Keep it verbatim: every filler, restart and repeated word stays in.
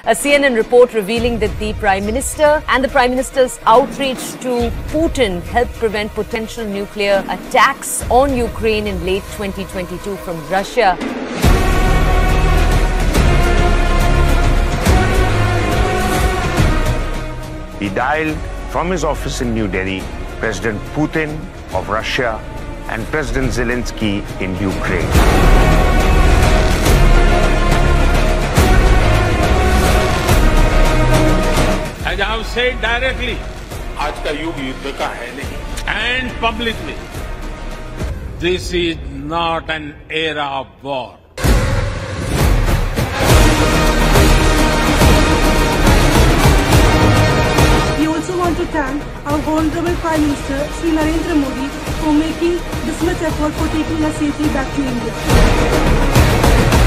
A C N N report revealing that the Prime Minister and the Prime Minister's outreach to Putin helped prevent potential nuclear attacks on Ukraine in late twenty twenty-two from Russia. He dialed from his office in New Delhi President Putin of Russia and President Zelensky in Ukraine. As I have said directly, आज का युग युद्ध का है नहीं. and publicly, this is not an era of war. We also want to thank our Honorable Prime Minister, Shri Narendra Modi, for making this much effort for taking us safely back to India.